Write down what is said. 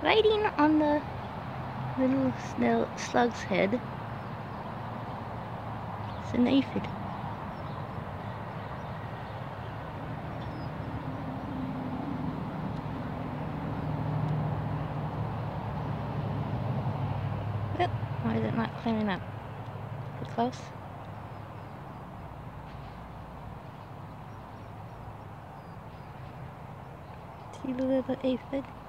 Riding on the little slug's head is an aphid. Yep. Why is it not clearing up? Is it close? See the little aphid?